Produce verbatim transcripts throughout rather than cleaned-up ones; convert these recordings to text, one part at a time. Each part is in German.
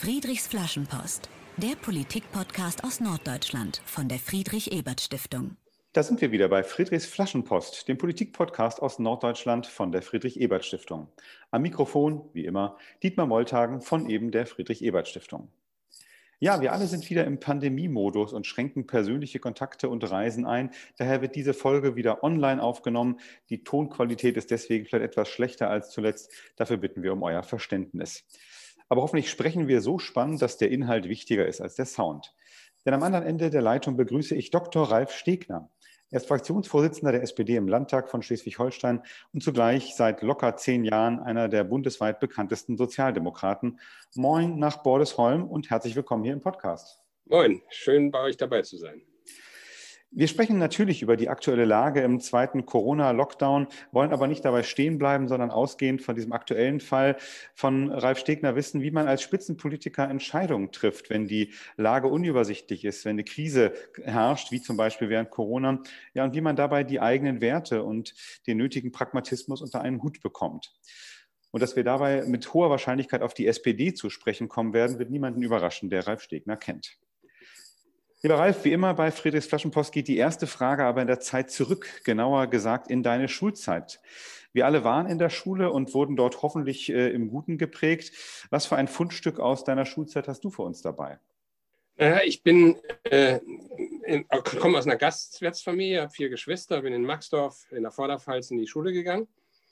Friedrichs Flaschenpost, der Politik-Podcast aus Norddeutschland von der Friedrich-Ebert-Stiftung. Da sind wir wieder bei Friedrichs Flaschenpost, dem Politik-Podcast aus Norddeutschland von der Friedrich-Ebert-Stiftung. Am Mikrofon, wie immer, Dietmar Molthagen von eben der Friedrich-Ebert-Stiftung. Ja, wir alle sind wieder im Pandemie-Modus und schränken persönliche Kontakte und Reisen ein. Daher wird diese Folge wieder online aufgenommen. Die Tonqualität ist deswegen vielleicht etwas schlechter als zuletzt. Dafür bitten wir um euer Verständnis. Aber hoffentlich sprechen wir so spannend, dass der Inhalt wichtiger ist als der Sound. Denn am anderen Ende der Leitung begrüße ich Doktor Ralf Stegner. Er ist Fraktionsvorsitzender der S P D im Landtag von Schleswig-Holstein und zugleich seit locker zehn Jahren einer der bundesweit bekanntesten Sozialdemokraten. Moin nach Bordesholm und herzlich willkommen hier im Podcast. Moin, schön bei euch dabei zu sein. Wir sprechen natürlich über die aktuelle Lage im zweiten Corona-Lockdown, wollen aber nicht dabei stehen bleiben, sondern ausgehend von diesem aktuellen Fall von Ralf Stegner wissen, wie man als Spitzenpolitiker Entscheidungen trifft, wenn die Lage unübersichtlich ist, wenn eine Krise herrscht, wie zum Beispiel während Corona, ja, und wie man dabei die eigenen Werte und den nötigen Pragmatismus unter einen Hut bekommt. Und dass wir dabei mit hoher Wahrscheinlichkeit auf die S P D zu sprechen kommen werden, wird niemanden überraschen, der Ralf Stegner kennt. Lieber Ralf, wie immer bei Friedrichs Flaschenpost geht die erste Frage aber in der Zeit zurück, genauer gesagt in deine Schulzeit. Wir alle waren in der Schule und wurden dort hoffentlich äh, im Guten geprägt. Was für ein Fundstück aus deiner Schulzeit hast du für uns dabei? Äh, ich bin, äh, in, komme aus einer Gastwirtsfamilie, habe vier Geschwister, bin in Maxdorf in der Vorderpfalz in die Schule gegangen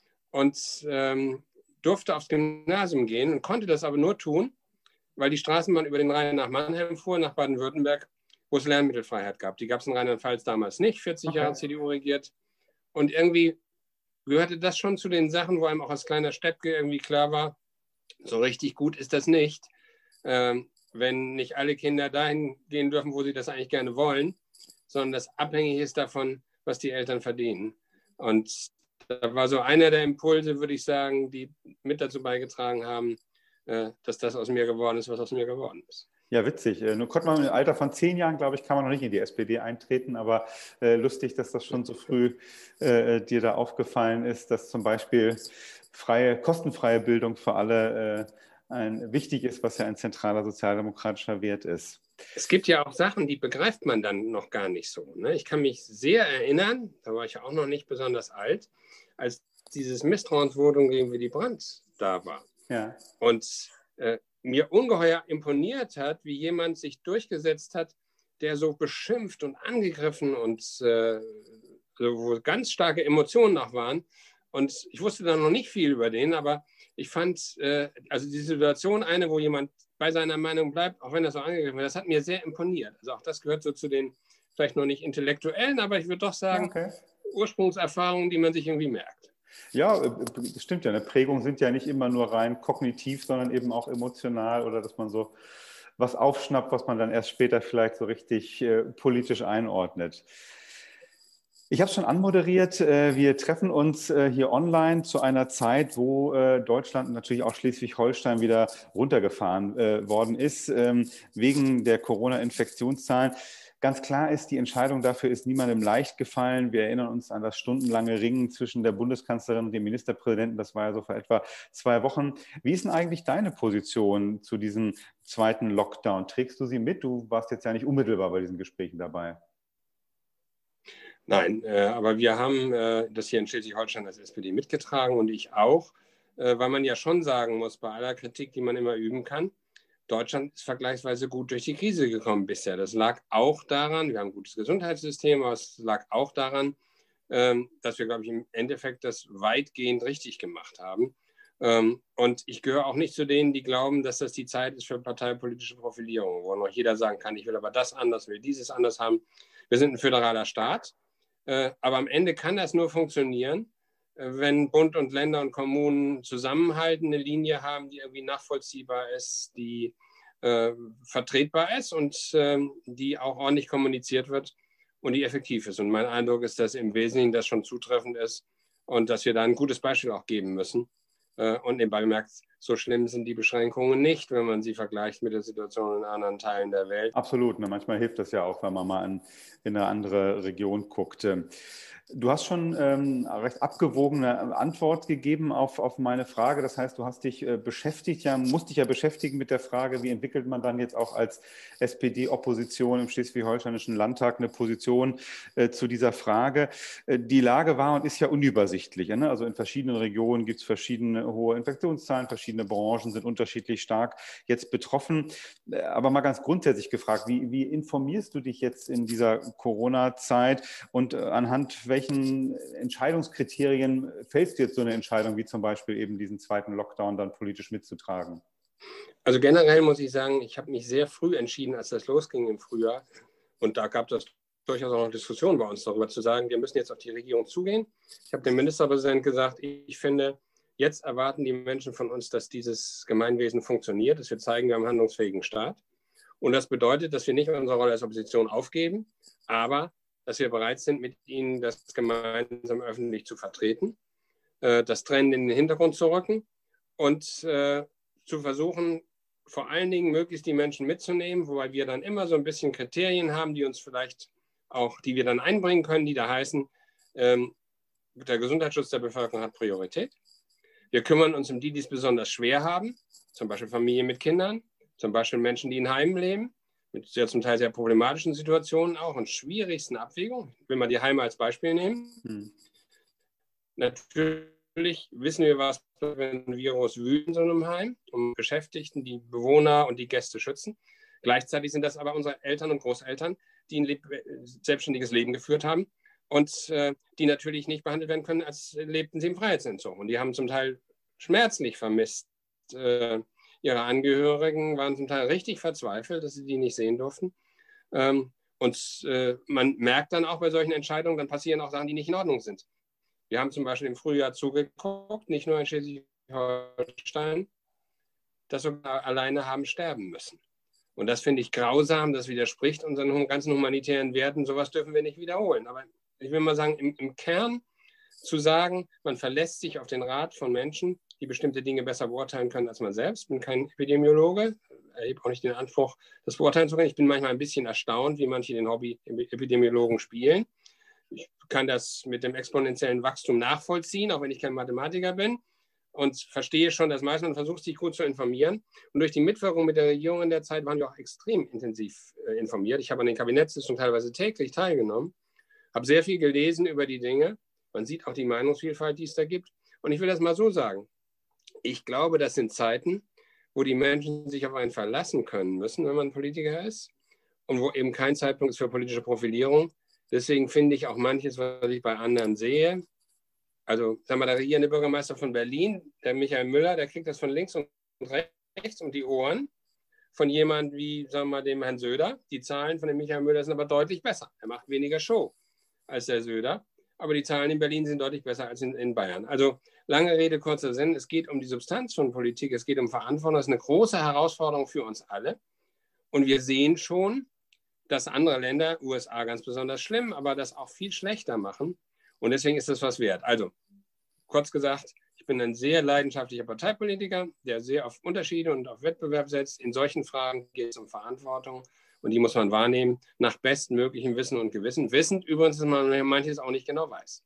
und ähm, durfte aufs Gymnasium gehen und konnte das aber nur tun, weil die Straßenbahn über den Rhein nach Mannheim fuhr, nach Baden-Württemberg, wo es Lernmittelfreiheit gab. Die gab es in Rheinland-Pfalz damals nicht, vierzig okay. Jahre C D U regiert. Und irgendwie gehörte das schon zu den Sachen, wo einem auch als kleiner Steppke irgendwie klar war, so richtig gut ist das nicht, ähm, wenn nicht alle Kinder dahin gehen dürfen, wo sie das eigentlich gerne wollen, sondern das abhängig ist davon, was die Eltern verdienen. Und da war so einer der Impulse, würde ich sagen, die mit dazu beigetragen haben, äh, dass das aus mir geworden ist, was aus mir geworden ist. Ja, witzig. Nur konnte man im Alter von zehn Jahren, glaube ich, kann man noch nicht in die S P D eintreten, aber äh, lustig, dass das schon so früh äh, dir da aufgefallen ist, dass zum Beispiel freie, kostenfreie Bildung für alle äh, ein, wichtig ist, was ja ein zentraler sozialdemokratischer Wert ist. Es gibt ja auch Sachen, die begreift man dann noch gar nicht so. Ne? Ich kann mich sehr erinnern, da war ich ja auch noch nicht besonders alt, als dieses Misstrauensvotum gegen Willy Brandt da war. Ja. Und äh, mir ungeheuer imponiert hat, wie jemand sich durchgesetzt hat, der so beschimpft und angegriffen und äh, wo ganz starke Emotionen noch waren. Und ich wusste da noch nicht viel über den, aber ich fand, äh, also die Situation, eine, wo jemand bei seiner Meinung bleibt, auch wenn er so angegriffen wird, das hat mir sehr imponiert. Also auch das gehört so zu den vielleicht noch nicht intellektuellen, aber ich würde doch sagen, okay. Ursprungserfahrungen, die man sich irgendwie merkt. Ja, das stimmt ja. Eine Prägung sind ja nicht immer nur rein kognitiv, sondern eben auch emotional oder dass man so was aufschnappt, was man dann erst später vielleicht so richtig äh, politisch einordnet. Ich habe es schon anmoderiert. Äh, wir treffen uns äh, hier online zu einer Zeit, wo äh, Deutschland und natürlich auch Schleswig-Holstein wieder runtergefahren äh, worden ist, ähm, wegen der Corona-Infektionszahlen. Ganz klar ist, die Entscheidung dafür ist niemandem leicht gefallen. Wir erinnern uns an das stundenlange Ringen zwischen der Bundeskanzlerin und dem Ministerpräsidenten. Das war ja so vor etwa zwei Wochen. Wie ist denn eigentlich deine Position zu diesem zweiten Lockdown? Trägst du sie mit? Du warst jetzt ja nicht unmittelbar bei diesen Gesprächen dabei. Nein, äh, aber wir haben äh, das hier in Schleswig-Holstein als S P D mitgetragen und ich auch, äh, weil man ja schon sagen muss, bei aller Kritik, die man immer üben kann, Deutschland ist vergleichsweise gut durch die Krise gekommen bisher. Das lag auch daran, wir haben ein gutes Gesundheitssystem, aber es lag auch daran, dass wir, glaube ich, im Endeffekt das weitgehend richtig gemacht haben. Und ich gehöre auch nicht zu denen, die glauben, dass das die Zeit ist für parteipolitische Profilierung, wo noch jeder sagen kann, ich will aber das anders, will dieses anders haben. Wir sind ein föderaler Staat, aber am Ende kann das nur funktionieren, wenn Bund und Länder und Kommunen zusammenhalten, eine Linie haben, die irgendwie nachvollziehbar ist, die äh, vertretbar ist und äh, die auch ordentlich kommuniziert wird und die effektiv ist. Und mein Eindruck ist, dass im Wesentlichen das schon zutreffend ist und dass wir da ein gutes Beispiel auch geben müssen. Äh, und nebenbei bemerkt, so schlimm sind die Beschränkungen nicht, wenn man sie vergleicht mit der Situation in anderen Teilen der Welt. Absolut. Ne? Manchmal hilft das ja auch, wenn man mal in, in eine andere Region guckt. Du hast schon ähm, recht abgewogene Antwort gegeben auf, auf meine Frage. Das heißt, du hast dich äh, beschäftigt, ja, musst dich ja beschäftigen mit der Frage, wie entwickelt man dann jetzt auch als S P D-Opposition im Schleswig-Holsteinischen Landtag eine Position äh, zu dieser Frage. Äh, die Lage war und ist ja unübersichtlich. Ne? Also in verschiedenen Regionen gibt es verschiedene hohe Infektionszahlen, verschiedene Branchen sind unterschiedlich stark jetzt betroffen. Äh, aber mal ganz grundsätzlich gefragt, wie, wie informierst du dich jetzt in dieser Corona-Zeit und äh, anhand welcher welchen Entscheidungskriterien fällst du jetzt so eine Entscheidung, wie zum Beispiel eben diesen zweiten Lockdown dann politisch mitzutragen? Also generell muss ich sagen, ich habe mich sehr früh entschieden, als das losging im Frühjahr. Und da gab es durchaus auch noch Diskussionen bei uns darüber, zu sagen, wir müssen jetzt auf die Regierung zugehen. Ich habe dem Ministerpräsidenten gesagt, ich finde, jetzt erwarten die Menschen von uns, dass dieses Gemeinwesen funktioniert, dass wir zeigen, wir haben einen handlungsfähigen Staat. Und das bedeutet, dass wir nicht unsere Rolle als Opposition aufgeben, aber dass wir bereit sind, mit ihnen das gemeinsam öffentlich zu vertreten, das Trennen in den Hintergrund zu rücken und zu versuchen, vor allen Dingen möglichst die Menschen mitzunehmen, wobei wir dann immer so ein bisschen Kriterien haben, die uns vielleicht auch, die wir dann einbringen können, die da heißen, der Gesundheitsschutz der Bevölkerung hat Priorität. Wir kümmern uns um die, die es besonders schwer haben, zum Beispiel Familien mit Kindern, zum Beispiel Menschen, die in Heimen leben, mit sehr zum Teil sehr problematischen Situationen auch und schwierigsten Abwägungen. Ich will mal die Heime als Beispiel nehmen. Hm. Natürlich wissen wir, was wenn ein Virus wütet in so einem Heim, um Beschäftigten, die Bewohner und die Gäste schützen. Gleichzeitig sind das aber unsere Eltern und Großeltern, die ein leb- selbstständiges Leben geführt haben und äh, die natürlich nicht behandelt werden können, als lebten sie im Freiheitsentzug. Und die haben zum Teil schmerzlich vermisst, äh, ihre Angehörigen waren zum Teil richtig verzweifelt, dass sie die nicht sehen durften. Ähm, und äh, man merkt dann auch bei solchen Entscheidungen, dann passieren auch Sachen, die nicht in Ordnung sind. Wir haben zum Beispiel im Frühjahr zugeguckt, nicht nur in Schleswig-Holstein, dass wir alleine haben sterben müssen. Und das finde ich grausam, das widerspricht unseren ganzen humanitären Werten. Sowas dürfen wir nicht wiederholen. Aber ich will mal sagen, im, im Kern zu sagen, man verlässt sich auf den Rat von Menschen, die bestimmte Dinge besser beurteilen können als man selbst. Ich bin kein Epidemiologe, erhebe auch nicht den Anspruch, das beurteilen zu können. Ich bin manchmal ein bisschen erstaunt, wie manche den Hobby-Epidemiologen spielen. Ich kann das mit dem exponentiellen Wachstum nachvollziehen, auch wenn ich kein Mathematiker bin, und verstehe schon, dass meistens man versucht, sich gut zu informieren. Und durch die Mitwirkung mit der Regierung in der Zeit waren wir auch extrem intensiv äh, informiert. Ich habe an den Kabinettssitzungen teilweise täglich teilgenommen, habe sehr viel gelesen über die Dinge. Man sieht auch die Meinungsvielfalt, die es da gibt. Und ich will das mal so sagen. Ich glaube, das sind Zeiten, wo die Menschen sich auf einen verlassen können müssen, wenn man Politiker ist, und wo eben kein Zeitpunkt ist für politische Profilierung. Deswegen finde ich auch manches, was ich bei anderen sehe. Also, sagen wir, der regierende Bürgermeister von Berlin, der Michael Müller, der kriegt das von links und rechts um die Ohren. Von jemand wie, sagen wir mal, dem Herrn Söder. Die Zahlen von dem Michael Müller sind aber deutlich besser. Er macht weniger Show als der Söder. Aber die Zahlen in Berlin sind deutlich besser als in, in Bayern. Also lange Rede, kurzer Sinn. Es geht um die Substanz von Politik. Es geht um Verantwortung. Das ist eine große Herausforderung für uns alle. Und wir sehen schon, dass andere Länder, U S A ganz besonders schlimm, aber das auch viel schlechter machen. Und deswegen ist das was wert. Also, kurz gesagt, ich bin ein sehr leidenschaftlicher Parteipolitiker, der sehr auf Unterschiede und auf Wettbewerb setzt. In solchen Fragen geht es um Verantwortung. Und die muss man wahrnehmen, nach bestmöglichem Wissen und Gewissen. Wissend übrigens, dass man manches auch nicht genau weiß.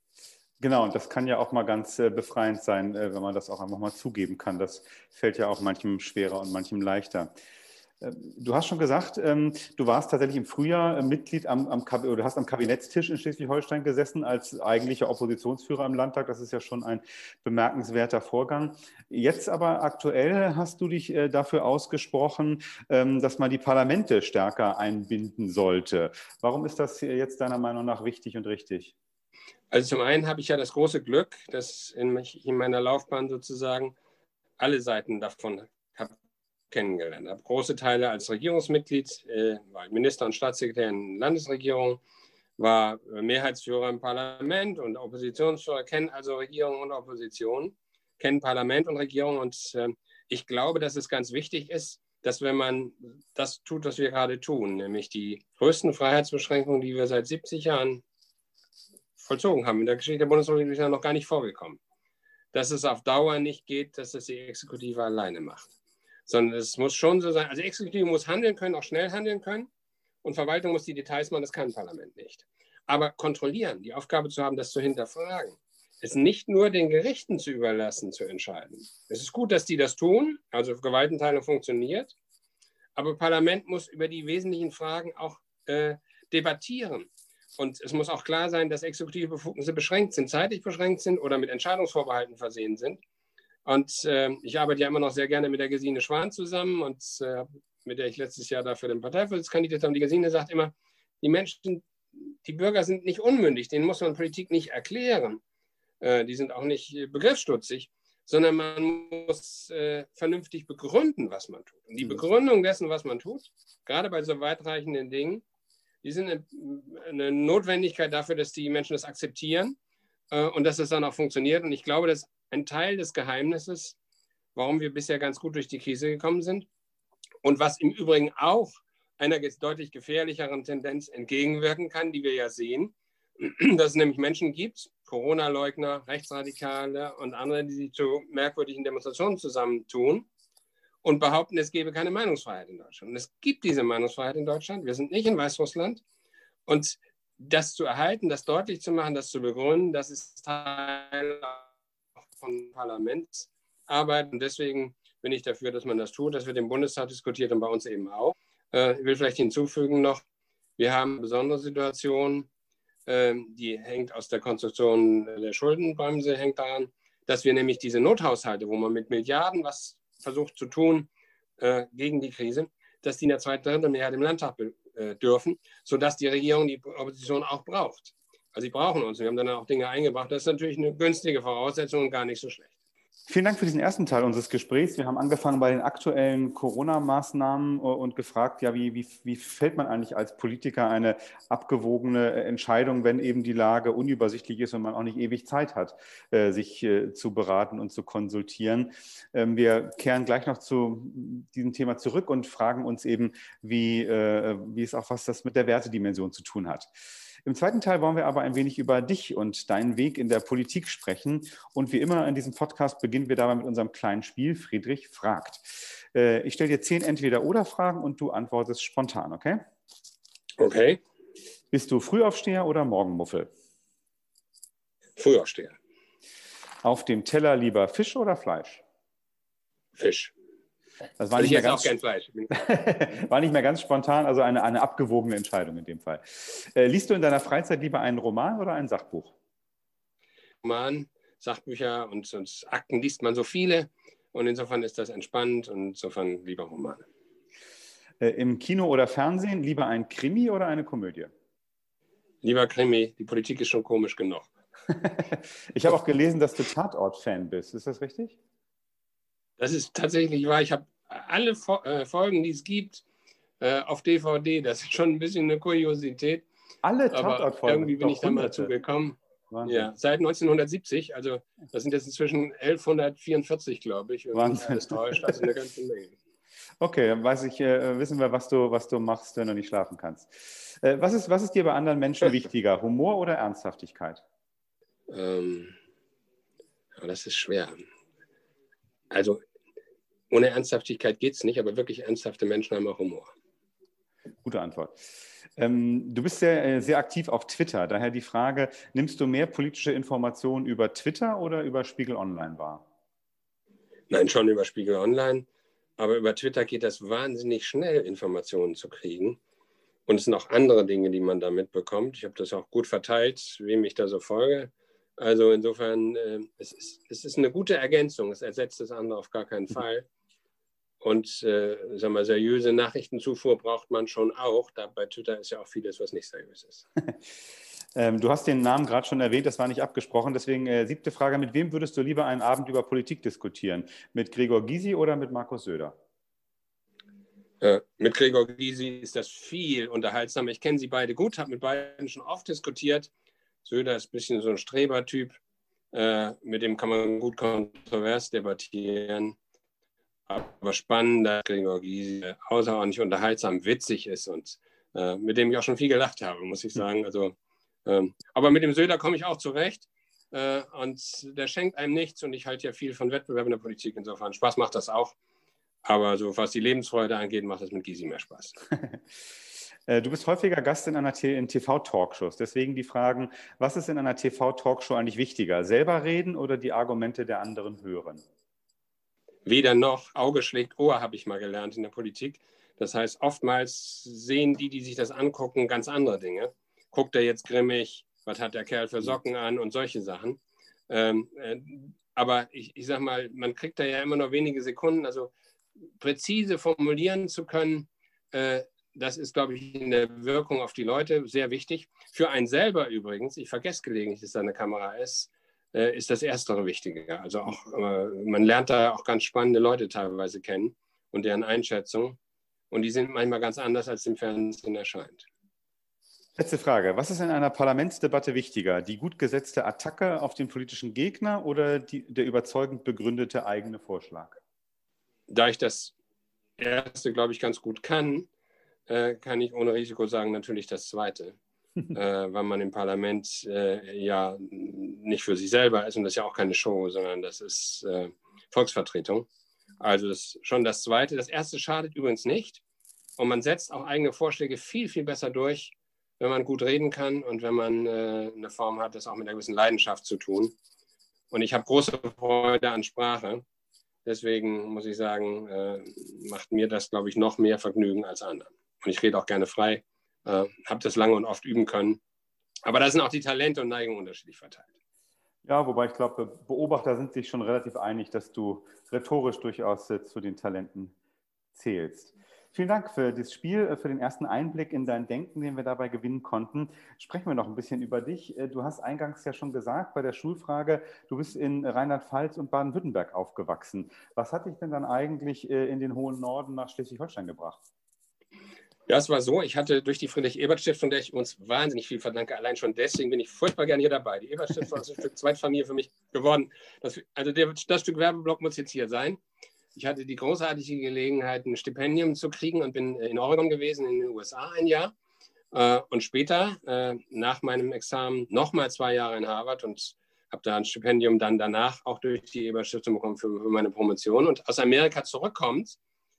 Genau, und das kann ja auch mal ganz äh, befreiend sein, äh, wenn man das auch einfach mal zugeben kann. Das fällt ja auch manchem schwerer und manchem leichter. Äh, du hast schon gesagt, ähm, du warst tatsächlich im Frühjahr äh, Mitglied am, am Kab- oder du hast am Kabinettstisch in Schleswig-Holstein gesessen als eigentlicher Oppositionsführer im Landtag. Das ist ja schon ein bemerkenswerter Vorgang. Jetzt aber aktuell hast du dich äh, dafür ausgesprochen, ähm, dass man die Parlamente stärker einbinden sollte. Warum ist das jetzt deiner Meinung nach wichtig und richtig? Also zum einen habe ich ja das große Glück, dass in, in meiner Laufbahn sozusagen alle Seiten davon habe kennengelernt habe. Große Teile als Regierungsmitglied, äh, war Minister und Staatssekretär in Landesregierung, war Mehrheitsführer im Parlament und Oppositionsführer, kennen also Regierung und Opposition, kennen Parlament und Regierung. Und äh, ich glaube, dass es ganz wichtig ist, dass wenn man das tut, was wir gerade tun, nämlich die größten Freiheitsbeschränkungen, die wir seit siebzig Jahren vollzogen haben. In der Geschichte der Bundesrepublik ist ja noch gar nicht vorgekommen. dass es auf Dauer nicht geht, dass das die Exekutive alleine macht. Sondern es muss schon so sein, also die Exekutive muss handeln können, auch schnell handeln können. Und Verwaltung muss die Details machen, das kann ein Parlament nicht. Aber kontrollieren, die Aufgabe zu haben, das zu hinterfragen, es nicht nur den Gerichten zu überlassen, zu entscheiden. Es ist gut, dass die das tun, also Gewaltenteilung funktioniert, aber Parlament muss über die wesentlichen Fragen auch äh, debattieren. Und es muss auch klar sein, dass exekutive Befugnisse beschränkt sind, zeitlich beschränkt sind oder mit Entscheidungsvorbehalten versehen sind. Und äh, ich arbeite ja immer noch sehr gerne mit der Gesine Schwan zusammen und äh, mit der ich letztes Jahr dafür den Parteivorsitz kandidiert habe. Die Gesine sagt immer, die Menschen, die Bürger sind nicht unmündig, denen muss man Politik nicht erklären. Äh, die sind auch nicht begriffsstutzig, sondern man muss äh, vernünftig begründen, was man tut. Und die Begründung dessen, was man tut, gerade bei so weitreichenden Dingen, die sind eine, eine Notwendigkeit dafür, dass die Menschen das akzeptieren äh, und dass es dann auch funktioniert. Und ich glaube, das ist ein Teil des Geheimnisses, warum wir bisher ganz gut durch die Krise gekommen sind und was im Übrigen auch einer deutlich gefährlicheren Tendenz entgegenwirken kann, die wir ja sehen, dass es nämlich Menschen gibt, Corona-Leugner, Rechtsradikale und andere, die sich zu merkwürdigen Demonstrationen zusammentun und behaupten, es gebe keine Meinungsfreiheit in Deutschland. Und es gibt diese Meinungsfreiheit in Deutschland. Wir sind nicht in Weißrussland. Und das zu erhalten, das deutlich zu machen, das zu begründen, das ist Teil von Parlamentsarbeit. Und deswegen bin ich dafür, dass man das tut. Das wird im Bundestag diskutiert und bei uns eben auch. Ich will vielleicht hinzufügen noch, wir haben eine besondere Situation, die hängt aus der Konstruktion der Schuldenbremse, hängt daran, dass wir nämlich diese Nothaushalte, wo man mit Milliarden was versucht zu tun äh, gegen die Krise, dass die in der zweiten Drittelmehrheit im Landtag äh, dürfen, sodass die Regierung die Opposition auch braucht. Also sie brauchen uns. Wir haben dann auch Dinge eingebracht. Das ist natürlich eine günstige Voraussetzung und gar nicht so schlecht. Vielen Dank für diesen ersten Teil unseres Gesprächs. Wir haben angefangen bei den aktuellen Corona-Maßnahmen und gefragt, ja, wie, wie, wie fällt man eigentlich als Politiker eine abgewogene Entscheidung, wenn eben die Lage unübersichtlich ist und man auch nicht ewig Zeit hat, sich zu beraten und zu konsultieren. Wir kehren gleich noch zu diesem Thema zurück und fragen uns eben, wie, wie es auch was das mit der Wertedimension zu tun hat. Im zweiten Teil wollen wir aber ein wenig über dich und deinen Weg in der Politik sprechen. Und wie immer in diesem Podcast beginnen wir dabei mit unserem kleinen Spiel Friedrich fragt. Ich stelle dir zehn Entweder-oder-Fragen und du antwortest spontan, okay? Okay. Bist du Frühaufsteher oder Morgenmuffel? Frühaufsteher. Auf dem Teller lieber Fisch oder Fleisch? Fisch. Das war nicht, mehr ganz, auch kein Fleisch. war nicht mehr ganz spontan, also eine, eine abgewogene Entscheidung in dem Fall. Äh, liest du in deiner Freizeit lieber einen Roman oder ein Sachbuch? Roman, Sachbücher und, und Akten liest man so viele und insofern ist das entspannend und insofern lieber Romane. Äh, Im Kino oder Fernsehen lieber ein Krimi oder eine Komödie? Lieber Krimi, die Politik ist schon komisch genug. Ich habe auch gelesen, dass du Tatort-Fan bist. Ist das richtig? Das ist tatsächlich wahr. Ich habe alle Folgen, die es gibt, auf D V D. Das ist schon ein bisschen eine Kuriosität. Alle Tatort-Folgen? Irgendwie bin ich da mal dazu gekommen. Ja, seit neunzehnhundertsiebzig. Also das sind jetzt inzwischen elfhundertvierundvierzig, glaube ich. Wahnsinn. Alles täuscht. Also eine ganze Menge. Okay, dann weiß ich, äh, wissen wir, was du, was du machst, wenn du nicht schlafen kannst. Äh, was ist, was ist dir bei anderen Menschen wichtiger? Humor oder Ernsthaftigkeit? Ähm, ja, das ist schwer. Also ohne Ernsthaftigkeit geht es nicht, aber wirklich ernsthafte Menschen haben auch Humor. Gute Antwort. Ähm, du bist sehr, sehr aktiv auf Twitter. Daher die Frage, nimmst du mehr politische Informationen über Twitter oder über Spiegel Online wahr? Nein, schon über Spiegel Online. Aber über Twitter geht das wahnsinnig schnell, Informationen zu kriegen. Und es sind auch andere Dinge, die man da mitbekommt. Ich habe das auch gut verteilt, wem ich da so folge. Also insofern, äh, es, ist, es ist eine gute Ergänzung. Es ersetzt das andere auf gar keinen Fall. Und äh, sagen wir, seriöse Nachrichtenzufuhr braucht man schon auch. Da bei Twitter ist ja auch vieles, was nicht seriös ist. ähm, du hast den Namen gerade schon erwähnt, das war nicht abgesprochen. Deswegen äh, siebte Frage, mit wem würdest du lieber einen Abend über Politik diskutieren? Mit Gregor Gysi oder mit Markus Söder? Äh, mit Gregor Gysi ist das viel unterhaltsamer. Ich kenne sie beide gut, habe mit beiden schon oft diskutiert. Söder ist ein bisschen so ein Strebertyp. Äh, mit dem kann man gut kontrovers debattieren. Aber spannend, dass Gregor Gysi außerordentlich unterhaltsam, witzig ist und äh, mit dem ich auch schon viel gelacht habe, muss ich sagen. Also, ähm, aber mit dem Söder komme ich auch zurecht. äh, und der schenkt einem nichts. Und ich halte ja viel von Wettbewerb in der Politik. Insofern Spaß macht das auch. Aber so was die Lebensfreude angeht, macht es mit Gysi mehr Spaß. Du bist häufiger Gast in einer T- in T V-Talkshows. Deswegen die Fragen, was ist in einer T V-Talkshow eigentlich wichtiger? Selber reden oder die Argumente der anderen hören? Weder noch. Auge schlägt Ohr, habe ich mal gelernt in der Politik. Das heißt, oftmals sehen die, die sich das angucken, ganz andere Dinge. Guckt er jetzt grimmig? Was hat der Kerl für Socken an? Und solche Sachen. Ähm, äh, aber ich, ich sage mal, man kriegt da ja immer nur wenige Sekunden. Also präzise formulieren zu können, äh, das ist, glaube ich, in der Wirkung auf die Leute sehr wichtig. Für einen selber übrigens, ich vergesse gelegentlich, dass da eine Kamera ist, äh, ist das Erstere wichtiger. Also auch, äh, man lernt da auch ganz spannende Leute teilweise kennen und deren Einschätzung. Und die sind manchmal ganz anders, als im Fernsehen erscheint. Letzte Frage. Was ist in einer Parlamentsdebatte wichtiger? Die gut gesetzte Attacke auf den politischen Gegner oder die, der überzeugend begründete eigene Vorschlag? Da ich das Erste, glaube ich, ganz gut kann, äh, kann ich ohne Risiko sagen, natürlich das Zweite. äh, weil man im Parlament äh, ja nicht für sich selber ist und das ist ja auch keine Show, sondern das ist äh, Volksvertretung. Also das ist schon das Zweite. Das Erste schadet übrigens nicht und man setzt auch eigene Vorschläge viel, viel besser durch, wenn man gut reden kann und wenn man äh, eine Form hat, das auch mit einer gewissen Leidenschaft zu tun. Und ich habe große Freude an Sprache. Deswegen muss ich sagen, äh, macht mir das, glaube ich, noch mehr Vergnügen als anderen. Und ich rede auch gerne frei, äh, habe das lange und oft üben können. Aber da sind auch die Talente und Neigungen unterschiedlich verteilt. Ja, wobei ich glaube, Beobachter sind sich schon relativ einig, dass du rhetorisch durchaus äh, zu den Talenten zählst. Vielen Dank für das Spiel, für den ersten Einblick in dein Denken, den wir dabei gewinnen konnten. Sprechen wir noch ein bisschen über dich. Du hast eingangs ja schon gesagt, bei der Schulfrage, du bist in Rheinland-Pfalz und Baden-Württemberg aufgewachsen. Was hat dich denn dann eigentlich in den hohen Norden nach Schleswig-Holstein gebracht? Ja, es war so, ich hatte durch die Friedrich-Ebert-Stiftung, der ich uns wahnsinnig viel verdanke, allein schon deswegen bin ich furchtbar gerne hier dabei. Die Ebert-Stiftung ist ein Stück Zweitfamilie für mich geworden. Das, also der, das Stück Werbeblock muss jetzt hier sein. Ich hatte die großartige Gelegenheit, ein Stipendium zu kriegen und bin in Oregon gewesen, in den U S A ein Jahr. Und später, nach meinem Examen, nochmal zwei Jahre in Harvard und habe da ein Stipendium dann danach auch durch die Ebert-Stiftung bekommen für meine Promotion. Und aus Amerika zurückkommt,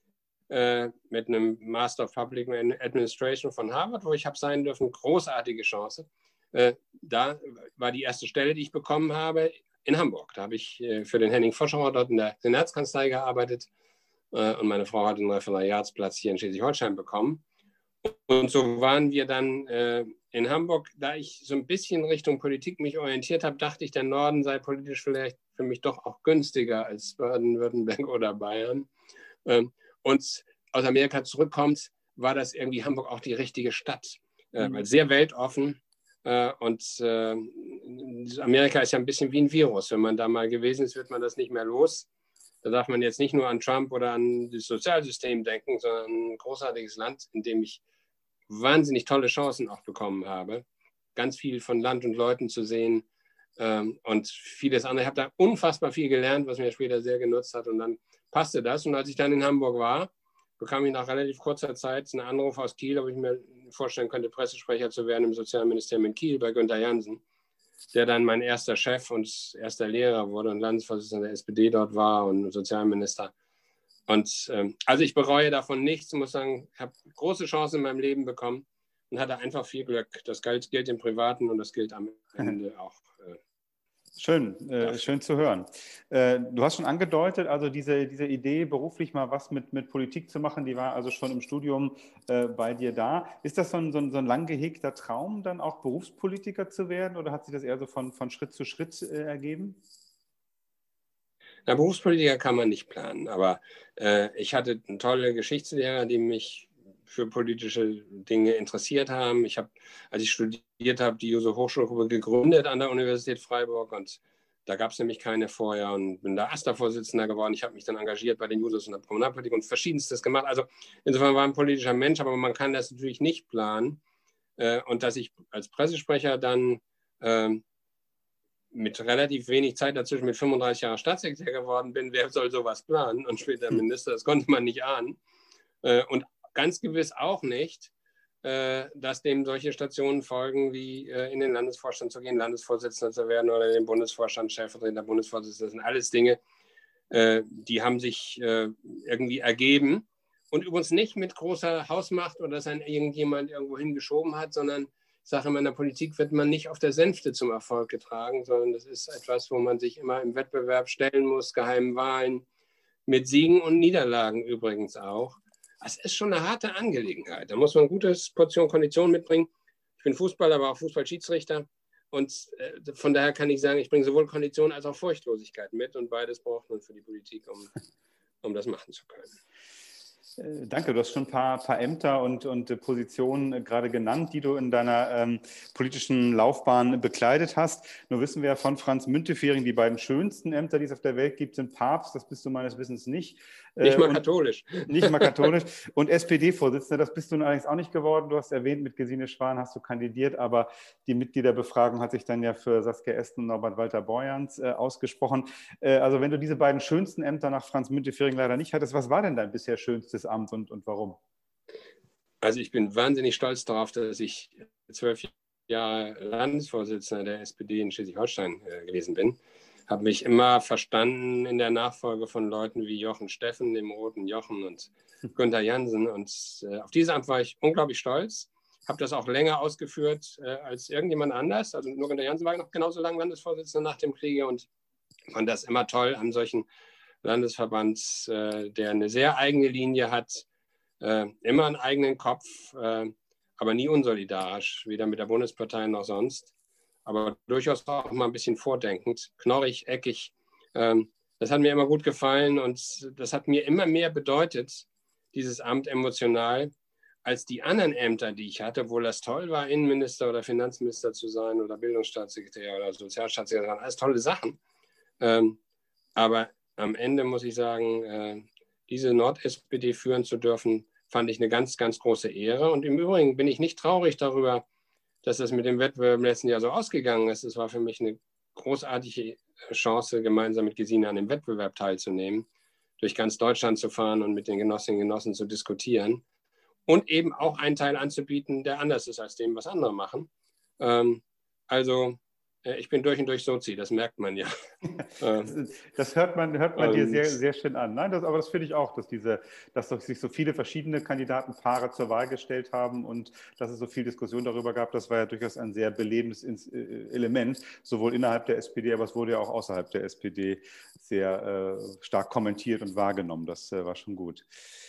mit einem Master of Public Administration von Harvard, wo ich habe sein dürfen, großartige Chance. Da war die erste Stelle, die ich bekommen habe, in Hamburg. Da habe ich für den Henning Foscherauer dort in der Senatskanzlei gearbeitet und meine Frau hat einen Referendariatsplatz hier in Schleswig-Holstein bekommen. Und so waren wir dann in Hamburg. Da ich so ein bisschen Richtung Politik mich orientiert habe, dachte ich, der Norden sei politisch vielleicht für mich doch auch günstiger als Baden-Württemberg oder Bayern. Und aus Amerika zurückkommt, war das irgendwie Hamburg auch die richtige Stadt, mhm. weil sehr weltoffen. Und äh, Amerika ist ja ein bisschen wie ein Virus. Wenn man da mal gewesen ist, wird man das nicht mehr los. Da darf man jetzt nicht nur an Trump oder an das Sozialsystem denken, sondern ein großartiges Land, in dem ich wahnsinnig tolle Chancen auch bekommen habe. Ganz viel von Land und Leuten zu sehen ähm, und vieles andere. Ich habe da unfassbar viel gelernt, was mir später sehr genutzt hat. Und dann passte das. Und als ich dann in Hamburg war, bekam ich nach relativ kurzer Zeit einen Anruf aus Kiel, ob ich mir vorstellen könnte, Pressesprecher zu werden im Sozialministerium in Kiel bei Günther Jansen, der dann mein erster Chef und erster Lehrer wurde und Landesvorsitzender der S P D dort war und Sozialminister. Und ähm, also ich bereue davon nichts, muss sagen, ich habe große Chancen in meinem Leben bekommen und hatte einfach viel Glück. Das gilt, gilt im Privaten und das gilt am Ende auch. Äh, Schön, äh, schön zu hören. Äh, du hast schon angedeutet, also diese, diese Idee, beruflich mal was mit, mit Politik zu machen, die war also schon im Studium äh, bei dir da. Ist das so ein, so, ein, so ein lang gehegter Traum, dann auch Berufspolitiker zu werden oder hat sich das eher so von, von Schritt zu Schritt äh, ergeben? Na, Berufspolitiker kann man nicht planen, aber äh, ich hatte tolle Geschichtslehrer, die mich für politische Dinge interessiert haben. Ich habe, als ich studiert habe, die Josef-Hochschulgruppe gegründet an der Universität Freiburg und da gab es nämlich keine vorher und bin da AStA-Vorsitzender geworden. Ich habe mich dann engagiert bei den Jusos in der Kommunalpolitik und Verschiedenstes gemacht. Also insofern war ich ein politischer Mensch, aber man kann das natürlich nicht planen. Und dass ich als Pressesprecher dann ähm, mit relativ wenig Zeit dazwischen mit fünfunddreißig Jahren Staatssekretär geworden bin, wer soll sowas planen? Und später Minister, das konnte man nicht ahnen. Und ganz gewiss auch nicht, äh, dass dem solche Stationen folgen, wie äh, in den Landesvorstand zu gehen, Landesvorsitzender zu werden oder in den Bundesvorstand, stellvertretender Bundesvorsitzender. Das sind alles Dinge, äh, die haben sich äh, irgendwie ergeben. Und übrigens nicht mit großer Hausmacht oder dass ein irgendjemand irgendwo hingeschoben hat, sondern ich sage immer, in der Politik wird man nicht auf der Sänfte zum Erfolg getragen, sondern das ist etwas, wo man sich immer im Wettbewerb stellen muss, geheimen Wahlen, mit Siegen und Niederlagen übrigens auch. Das ist schon eine harte Angelegenheit. Da muss man eine gute Portion Kondition mitbringen. Ich bin Fußballer, aber auch Fußballschiedsrichter. Und äh, von daher kann ich sagen, ich bringe sowohl Kondition als auch Furchtlosigkeit mit. Und beides braucht man für die Politik, um, um das machen zu können. Danke, du hast schon ein paar, paar Ämter und, und Positionen äh, gerade genannt, die du in deiner ähm, politischen Laufbahn bekleidet hast. Nur wissen wir ja von Franz Müntefering, die beiden schönsten Ämter, die es auf der Welt gibt, sind Papst, das bist du meines Wissens nicht. Äh, nicht mal katholisch. Nicht mal katholisch. Und S P D-Vorsitzender, das bist du allerdings auch nicht geworden. Du hast erwähnt, mit Gesine Schwan hast du kandidiert, aber die Mitgliederbefragung hat sich dann ja für Saskia Esken und Norbert Walter-Borjans äh, ausgesprochen. Äh, also wenn du diese beiden schönsten Ämter nach Franz Müntefering leider nicht hattest, was war denn dein bisher schönstes Amt und, und warum? Also ich bin wahnsinnig stolz darauf, dass ich zwölf Jahre Landesvorsitzender der S P D in Schleswig-Holstein äh, gewesen bin. Habe mich immer verstanden in der Nachfolge von Leuten wie Jochen Steffen, dem roten Jochen und Günther Jansen. Und äh, auf dieses Amt war ich unglaublich stolz. Habe das auch länger ausgeführt äh, als irgendjemand anders. Also nur Günther Jansen war noch genauso lange Landesvorsitzender nach dem Kriege und fand das immer toll an solchen Landesverband, äh, der eine sehr eigene Linie hat, äh, immer einen eigenen Kopf, äh, aber nie unsolidarisch, weder mit der Bundespartei noch sonst. Aber durchaus auch mal ein bisschen vordenkend, knorrig, eckig. Ähm, das hat mir immer gut gefallen und das hat mir immer mehr bedeutet, dieses Amt emotional, als die anderen Ämter, die ich hatte, obwohl das toll war, Innenminister oder Finanzminister zu sein oder Bildungsstaatssekretär oder Sozialstaatssekretär, alles tolle Sachen. Ähm, aber am Ende muss ich sagen, äh, diese Nord-S P D führen zu dürfen, fand ich eine ganz, ganz große Ehre. Und im Übrigen bin ich nicht traurig darüber, dass das mit dem Wettbewerb im letzten Jahr so ausgegangen ist. Es war für mich eine großartige Chance, gemeinsam mit Gesine an dem Wettbewerb teilzunehmen, durch ganz Deutschland zu fahren und mit den Genossinnen und Genossen zu diskutieren und eben auch einen Teil anzubieten, der anders ist als dem, was andere machen. Ähm, also ich bin durch und durch Sozi, das merkt man ja. Das, das hört man, hört man dir sehr, sehr schön an. Nein, das, aber das finde ich auch, dass, diese, dass sich so viele verschiedene Kandidatenpaare zur Wahl gestellt haben und dass es so viel Diskussion darüber gab. Das war ja durchaus ein sehr belebendes Element, sowohl innerhalb der S P D, aber es wurde ja auch außerhalb der S P D sehr äh, stark kommentiert und wahrgenommen. Das äh, war schon gut.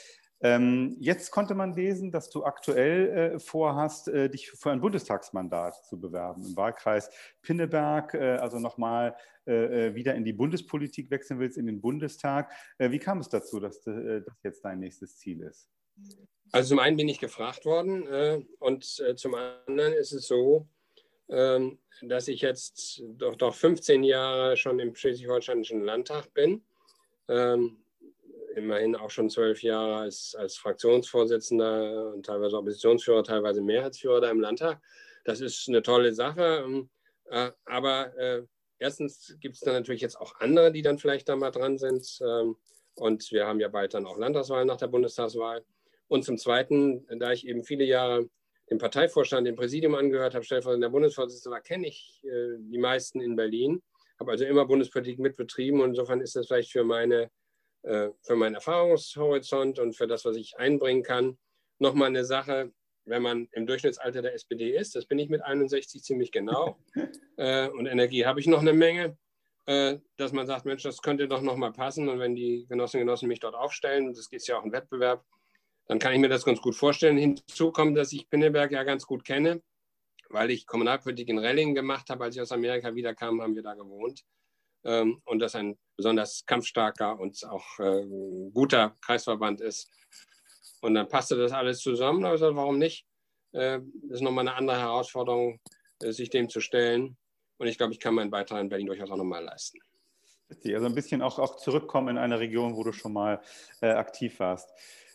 Ähm, jetzt konnte man lesen, dass du aktuell äh, vorhast, äh, dich für ein Bundestagsmandat zu bewerben im Wahlkreis Pinneberg, äh, also nochmal äh, wieder in die Bundespolitik wechseln willst, in den Bundestag. Äh, wie kam es dazu, dass äh, das jetzt dein nächstes Ziel ist? Also zum einen bin ich gefragt worden äh, und äh, zum anderen ist es so, äh, dass ich jetzt doch, doch fünfzehn Jahre schon im Schleswig-Holsteinischen Landtag bin. Ähm, immerhin auch schon zwölf Jahre als, als Fraktionsvorsitzender und teilweise Oppositionsführer, teilweise Mehrheitsführer da im Landtag. Das ist eine tolle Sache. Äh, aber äh, erstens gibt es dann natürlich jetzt auch andere, die dann vielleicht da mal dran sind. Ähm, und wir haben ja bald dann auch Landtagswahlen nach der Bundestagswahl. Und zum Zweiten, da ich eben viele Jahre dem Parteivorstand, dem Präsidium angehört habe, stellvertretender Bundesvorsitzender, kenne ich äh, die meisten in Berlin, habe also immer Bundespolitik mitbetrieben. Und insofern ist das vielleicht für meine für meinen Erfahrungshorizont und für das, was ich einbringen kann, nochmal eine Sache, wenn man im Durchschnittsalter der S P D ist, das bin ich mit einundsechzig ziemlich genau, äh, und Energie habe ich noch eine Menge, äh, dass man sagt, Mensch, das könnte doch nochmal passen und wenn die Genossinnen und Genossen mich dort aufstellen, und das geht ja auch im Wettbewerb, dann kann ich mir das ganz gut vorstellen. Hinzu kommt, dass ich Pinneberg ja ganz gut kenne, weil ich Kommunalpolitik in Rellingen gemacht habe, als ich aus Amerika wiederkam, haben wir da gewohnt. Und das ein besonders kampfstarker und auch äh, guter Kreisverband ist. Und dann passte das alles zusammen. Da habe ich gesagt, warum nicht? Äh, das ist nochmal eine andere Herausforderung, äh, sich dem zu stellen. Und ich glaube, ich kann meinen Beitrag in Berlin durchaus auch nochmal leisten. Also ein bisschen auch, auch zurückkommen in eine Region, wo du schon mal äh, aktiv warst.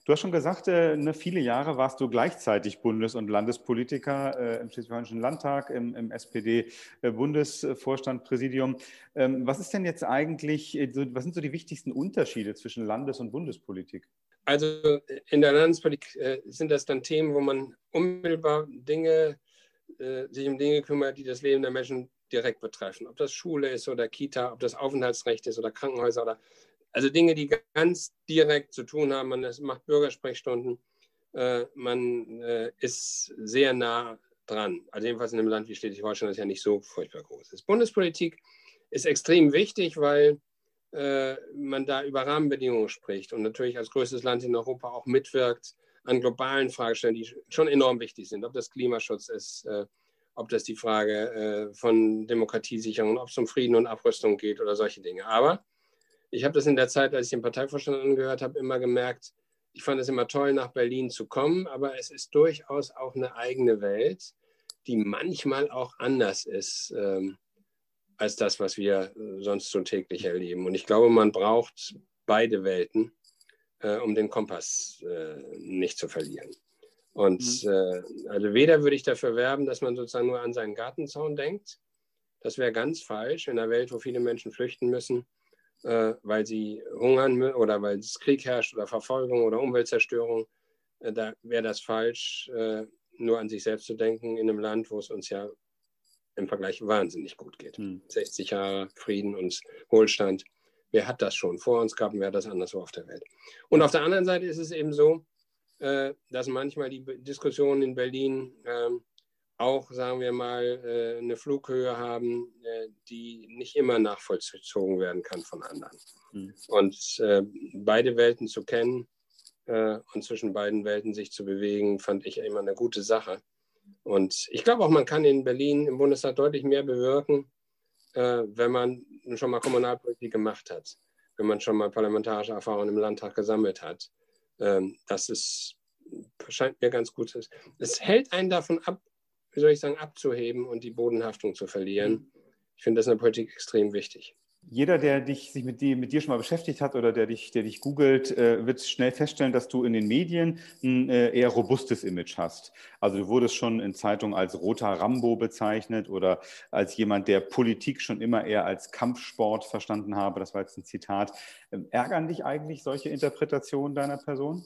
Du hast schon gesagt, äh, ne, viele Jahre warst du gleichzeitig Bundes- und Landespolitiker äh, im Schleswig-Holsteinischen Landtag, im, im S P D-Bundesvorstand, Präsidium. Ähm, was ist denn jetzt eigentlich, äh, so, was sind so die wichtigsten Unterschiede zwischen Landes- und Bundespolitik? Also in der Landespolitik äh, sind das dann Themen, wo man unmittelbar Dinge, äh, sich um Dinge kümmert, die das Leben der Menschen direkt betreffen. Ob das Schule ist oder Kita, ob das Aufenthaltsrecht ist oder Krankenhäuser oder also Dinge, die ganz direkt zu tun haben. Man macht Bürgersprechstunden, äh, man äh, ist sehr nah dran. Also jedenfalls in einem Land wie Schleswig-Holstein, das ja nicht so furchtbar groß ist. Bundespolitik ist extrem wichtig, weil äh, man da über Rahmenbedingungen spricht und natürlich als größtes Land in Europa auch mitwirkt an globalen Fragestellungen, die schon enorm wichtig sind. Ob das Klimaschutz ist, äh, ob das die Frage äh, von Demokratiesicherung, ob es um Frieden und Abrüstung geht oder solche Dinge. Aber ich habe das in der Zeit, als ich den Parteivorstand angehört habe, immer gemerkt, ich fand es immer toll, nach Berlin zu kommen, aber es ist durchaus auch eine eigene Welt, die manchmal auch anders ist ähm, als das, was wir sonst so täglich erleben. Und ich glaube, man braucht beide Welten, äh, um den Kompass äh, nicht zu verlieren. Und mhm. äh, also weder würde ich dafür werben, dass man sozusagen nur an seinen Gartenzaun denkt. Das wäre ganz falsch in einer Welt, wo viele Menschen flüchten müssen, äh, weil sie hungern oder weil es Krieg herrscht oder Verfolgung oder Umweltzerstörung. Äh, da wäre das falsch, äh, nur an sich selbst zu denken in einem Land, wo es uns ja im Vergleich wahnsinnig gut geht. Hm. sechzig Jahre Frieden und Wohlstand. Wer hat das schon vor uns gehabt und wer hat das anderswo auf der Welt? Und auf der anderen Seite ist es eben so, äh, dass manchmal die Diskussionen in Berlin äh, auch, sagen wir mal, äh, eine Flughöhe haben, äh, die nicht immer nachvollzogen werden kann von anderen. Hm. Und äh, beide Welten zu kennen äh, und zwischen beiden Welten sich zu bewegen, fand ich immer eine gute Sache. Und ich glaube auch, man kann in Berlin im Bundestag deutlich mehr bewirken, äh, wenn man schon mal Kommunalpolitik gemacht hat, wenn man schon mal parlamentarische Erfahrung im Landtag gesammelt hat. Ähm, das ist, scheint mir ganz gut. Es hält einen davon ab, wie soll ich sagen, abzuheben und die Bodenhaftung zu verlieren. Ich finde das in der Politik extrem wichtig. Jeder, der dich, sich mit dir, mit dir schon mal beschäftigt hat oder der dich, der dich googelt, äh, wird schnell feststellen, dass du in den Medien ein äh, eher robustes Image hast. Also du wurdest schon in Zeitungen als roter Rambo bezeichnet oder als jemand, der Politik schon immer eher als Kampfsport verstanden habe. Das war jetzt ein Zitat. Ähm, ärgern dich eigentlich solche Interpretationen deiner Person?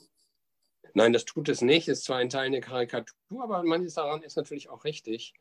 Nein, das tut es nicht. Es ist zwar ein Teil eine Karikatur, aber manches daran ist natürlich auch richtig.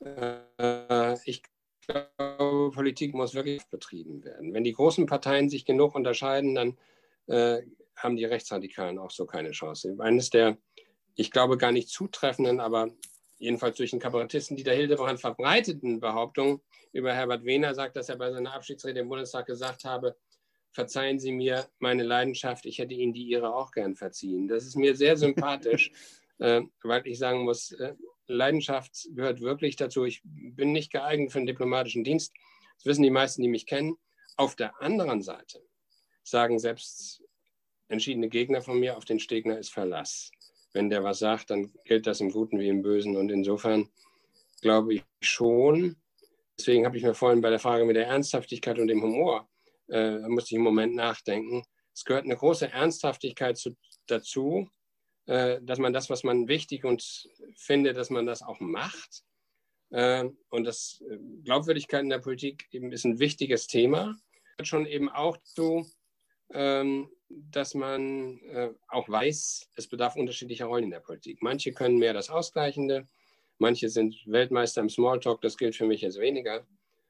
Äh, ich Ich glaube, Politik muss wirklich betrieben werden. Wenn die großen Parteien sich genug unterscheiden, dann äh, haben die Rechtsradikalen auch so keine Chance. Eines der, ich glaube, gar nicht zutreffenden, aber jedenfalls durch den Kabarettisten Dieter Hildebrand verbreiteten Behauptung über Herbert Wehner sagt, dass er bei seiner Abschiedsrede im Bundestag gesagt habe, verzeihen Sie mir meine Leidenschaft, ich hätte Ihnen die Ihre auch gern verziehen. Das ist mir sehr sympathisch, äh, weil ich sagen muss, äh, Leidenschaft gehört wirklich dazu. Ich bin nicht geeignet für den diplomatischen Dienst. Das wissen die meisten, die mich kennen. Auf der anderen Seite sagen selbst entschiedene Gegner von mir, auf den Stegner ist Verlass. Wenn der was sagt, dann gilt das im Guten wie im Bösen. Und insofern glaube ich schon, deswegen habe ich mir vorhin bei der Frage mit der Ernsthaftigkeit und dem Humor, äh, da musste ich einen Moment nachdenken. Es gehört eine große Ernsthaftigkeit zu, dazu, dass man das, was man wichtig und findet, dass man das auch macht. Und das Glaubwürdigkeit in der Politik eben ist ein wichtiges Thema. Gehört schon eben auch zu, dass man auch weiß, es bedarf unterschiedlicher Rollen in der Politik. Manche können mehr das Ausgleichende, manche sind Weltmeister im Smalltalk, das gilt für mich jetzt weniger.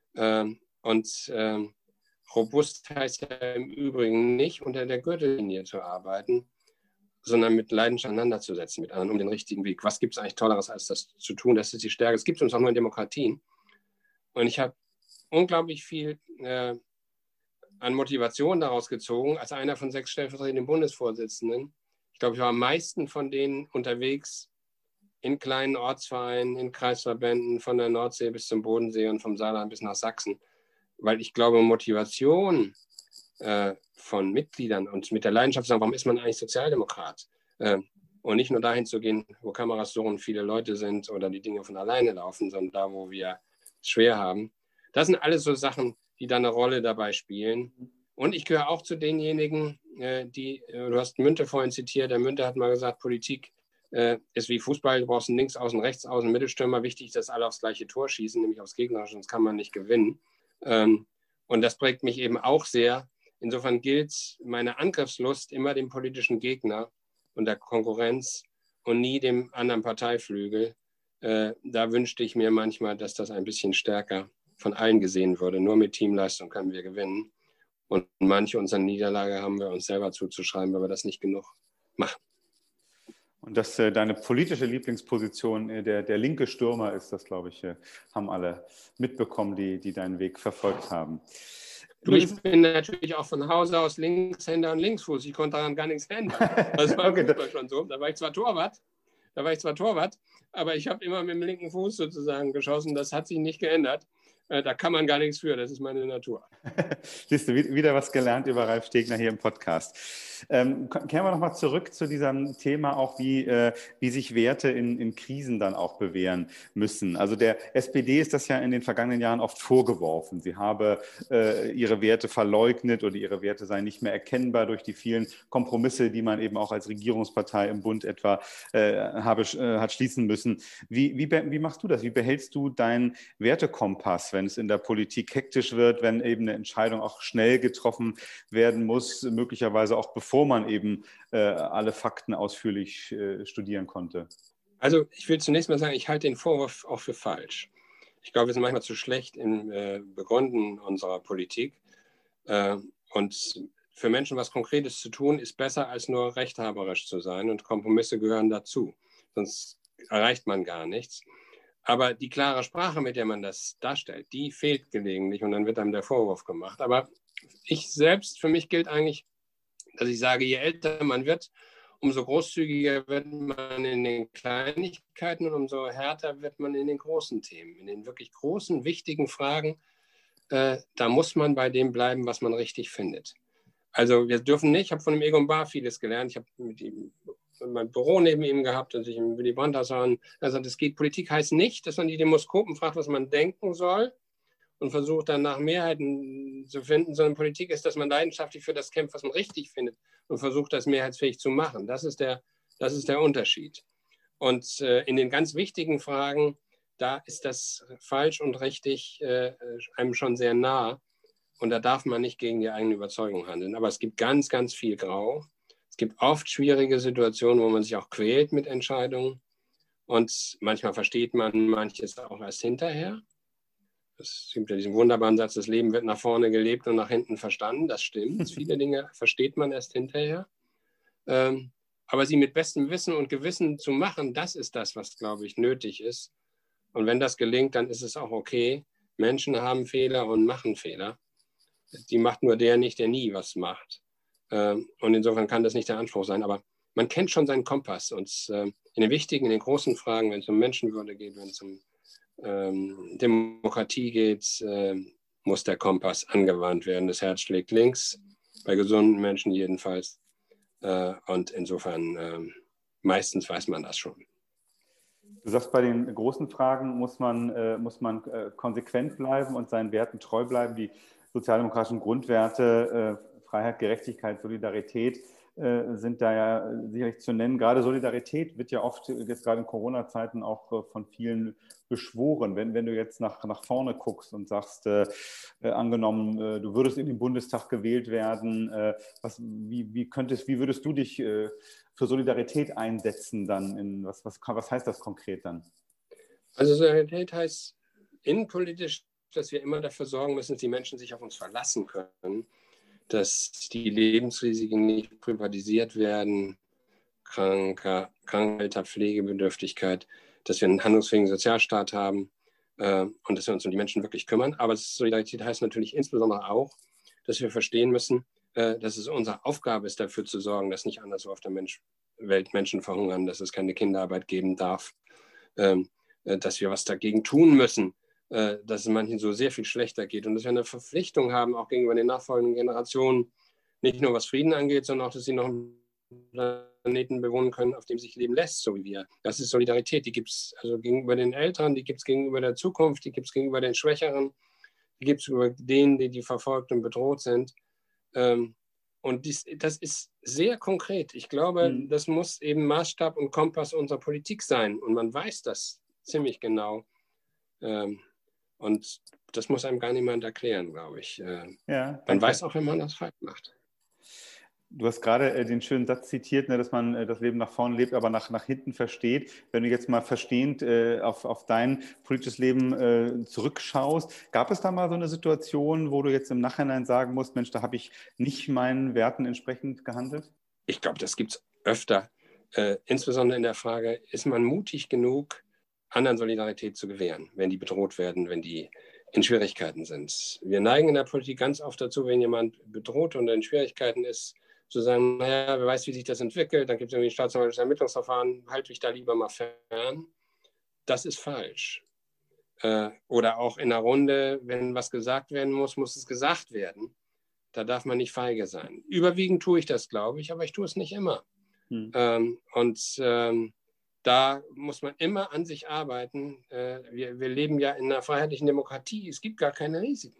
Und robust heißt ja im Übrigen nicht, unter der Gürtellinie zu arbeiten, sondern mit Leidenschaft auseinanderzusetzen mit anderen um den richtigen Weg. Was gibt es eigentlich Tolleres, als das zu tun? Das ist die Stärke. Es gibt es uns auch nur in Demokratien. Und ich habe unglaublich viel äh, an Motivation daraus gezogen, als einer von sechs stellvertretenden Bundesvorsitzenden. Ich glaube, ich war am meisten von denen unterwegs in kleinen Ortsvereinen, in Kreisverbänden, von der Nordsee bis zum Bodensee und vom Saarland bis nach Sachsen. Weil ich glaube, Motivation äh, von Mitgliedern und mit der Leidenschaft zu sagen, warum ist man eigentlich Sozialdemokrat? Äh, und nicht nur dahin zu gehen, wo Kameras so und viele Leute sind oder die Dinge von alleine laufen, sondern da, wo wir es schwer haben. Das sind alles so Sachen, die da eine Rolle dabei spielen. Und ich gehöre auch zu denjenigen, äh, die, äh, du hast Münte vorhin zitiert, der Münte hat mal gesagt, Politik äh, ist wie Fußball, du brauchst einen Links-, Außen-, Rechts-, Außen-, Mittelstürmer. Wichtig, dass alle aufs gleiche Tor schießen, nämlich aufs Gegner, sonst kann man nicht gewinnen. Ähm, und das prägt mich eben auch sehr. Insofern gilt meine Angriffslust immer dem politischen Gegner und der Konkurrenz und nie dem anderen Parteiflügel. Äh, da wünschte ich mir manchmal, dass das ein bisschen stärker von allen gesehen würde. Nur mit Teamleistung können wir gewinnen. Und manche unserer Niederlage haben wir uns selber zuzuschreiben, weil wir das nicht genug machen. Und dass äh, deine politische Lieblingsposition äh, der, der linke Stürmer ist, das glaube ich, äh, haben alle mitbekommen, die, die deinen Weg verfolgt haben. Du, ich bin natürlich auch von Hause aus Linkshänder und Linksfuß. Ich konnte daran gar nichts ändern. Das war okay, das schon so. Da war ich zwar Torwart, da war ich zwar Torwart, aber ich habe immer mit dem linken Fuß sozusagen geschossen. Das hat sich nicht geändert. Da kann man gar nichts für, das ist meine Natur. Siehst du, wieder was gelernt über Ralf Stegner hier im Podcast. Ähm, kehren wir nochmal zurück zu diesem Thema, auch wie, äh, wie sich Werte in, in Krisen dann auch bewähren müssen. Also der S P D ist das ja in den vergangenen Jahren oft vorgeworfen. Sie habe äh, ihre Werte verleugnet oder ihre Werte seien nicht mehr erkennbar durch die vielen Kompromisse, die man eben auch als Regierungspartei im Bund etwa äh, habe, äh, hat schließen müssen. Wie, wie, wie machst du das? Wie behältst du deinen Wertekompass, wenn es in der Politik hektisch wird, wenn eben eine Entscheidung auch schnell getroffen werden muss, möglicherweise auch bevor man eben äh, alle Fakten ausführlich äh, studieren konnte? Also ich will zunächst mal sagen, ich halte den Vorwurf auch für falsch. Ich glaube, wir sind manchmal zu schlecht im äh, Begründen unserer Politik. Äh, und für Menschen was Konkretes zu tun, ist besser, als nur rechthaberisch zu sein. Und Kompromisse gehören dazu. Sonst erreicht man gar nichts. Aber die klare Sprache, mit der man das darstellt, die fehlt gelegentlich und dann wird einem der Vorwurf gemacht. Aber ich selbst, für mich gilt eigentlich, dass ich sage, je älter man wird, umso großzügiger wird man in den Kleinigkeiten und umso härter wird man in den großen Themen. In den wirklich großen, wichtigen Fragen, äh, da muss man bei dem bleiben, was man richtig findet. Also wir dürfen nicht, ich habe von dem Egon Bahr vieles gelernt, ich habe mit ihm mein Büro neben ihm gehabt, als ich im Willy Brandt-Haus war. Also das geht, Politik heißt nicht, dass man die Demoskopen fragt, was man denken soll und versucht dann nach Mehrheiten zu finden, sondern Politik ist, dass man leidenschaftlich für das kämpft, was man richtig findet und versucht, das mehrheitsfähig zu machen. Das ist der, das ist der Unterschied. Und äh, in den ganz wichtigen Fragen, da ist das falsch und richtig äh, einem schon sehr nah und da darf man nicht gegen die eigene Überzeugung handeln. Aber es gibt ganz, ganz viel Grau. Es gibt oft schwierige Situationen, wo man sich auch quält mit Entscheidungen und manchmal versteht man manches auch erst hinterher. Es gibt ja diesen wunderbaren Satz, das Leben wird nach vorne gelebt und nach hinten verstanden. Das stimmt. Viele Dinge versteht man erst hinterher. Ähm, aber sie mit bestem Wissen und Gewissen zu machen, das ist das, was, glaube ich, nötig ist. Und wenn das gelingt, dann ist es auch okay. Menschen haben Fehler und machen Fehler. Die macht nur der nicht, der nie was macht. Ähm, und insofern kann das nicht der Anspruch sein. Aber man kennt schon seinen Kompass. Und äh, in den wichtigen, in den großen Fragen, wenn es um Menschenwürde geht, wenn es um ähm, Demokratie geht, äh, muss der Kompass angewandt werden. Das Herz schlägt links, bei gesunden Menschen jedenfalls. Äh, und insofern, äh, meistens weiß man das schon. Du sagst, bei den großen Fragen muss man, äh, muss man äh, konsequent bleiben und seinen Werten treu bleiben. Die sozialdemokratischen Grundwerte, äh, Freiheit, Gerechtigkeit, Solidarität äh, sind da ja sicherlich zu nennen. Gerade Solidarität wird ja oft, jetzt gerade in Corona-Zeiten, auch äh, von vielen beschworen. Wenn, wenn du jetzt nach, nach vorne guckst und sagst, äh, äh, angenommen, äh, du würdest in den Bundestag gewählt werden, äh, was, wie, wie, könntest, wie würdest du dich äh, für Solidarität einsetzen dann? In, was, was, was heißt das konkret dann? Also Solidarität heißt innenpolitisch, dass wir immer dafür sorgen müssen, dass die Menschen sich auf uns verlassen können, dass die Lebensrisiken nicht privatisiert werden, Kranker, Krankheit, Pflegebedürftigkeit, dass wir einen handlungsfähigen Sozialstaat haben äh, und dass wir uns um die Menschen wirklich kümmern. Aber Solidarität heißt natürlich insbesondere auch, dass wir verstehen müssen, äh, dass es unsere Aufgabe ist, dafür zu sorgen, dass nicht anderswo auf der Mensch, Welt Menschen verhungern, dass es keine Kinderarbeit geben darf, äh, dass wir was dagegen tun müssen, dass es manchen so sehr viel schlechter geht und dass wir eine Verpflichtung haben, auch gegenüber den nachfolgenden Generationen, nicht nur was Frieden angeht, sondern auch, dass sie noch einen Planeten bewohnen können, auf dem sich leben lässt, so wie wir. Das ist Solidarität, die gibt es also gegenüber den Älteren, die gibt es gegenüber der Zukunft, die gibt es gegenüber den Schwächeren, die gibt es gegenüber denen, die, die verfolgt und bedroht sind. Ähm, und dies, das ist sehr konkret. Ich glaube, mhm. das muss eben Maßstab und Kompass unserer Politik sein. Und man weiß das ziemlich genau. Ähm, und das muss einem gar niemand erklären, glaube ich. Äh, ja, man weiß auch, wenn man das falsch macht. Du hast gerade äh, den schönen Satz zitiert, ne, dass man äh, das Leben nach vorne lebt, aber nach, nach hinten versteht. Wenn du jetzt mal verstehend äh, auf, auf dein politisches Leben äh, zurückschaust, gab es da mal so eine Situation, wo du jetzt im Nachhinein sagen musst, Mensch, da habe ich nicht meinen Werten entsprechend gehandelt? Ich glaube, das gibt es öfter. Äh, insbesondere in der Frage, ist man mutig genug, anderen Solidarität zu gewähren, wenn die bedroht werden, wenn die in Schwierigkeiten sind. Wir neigen in der Politik ganz oft dazu, wenn jemand bedroht und in Schwierigkeiten ist, zu sagen, naja, wer weiß, wie sich das entwickelt, dann gibt es irgendwie ein staatsanwaltliches Ermittlungsverfahren, halte mich da lieber mal fern. Das ist falsch. Äh, oder auch in einer Runde, wenn was gesagt werden muss, muss es gesagt werden. Da darf man nicht feige sein. Überwiegend tue ich das, glaube ich, aber ich tue es nicht immer. Hm. Ähm, und ähm, da muss man immer an sich arbeiten. Äh, wir, wir leben ja in einer freiheitlichen Demokratie. Es gibt gar keine Risiken.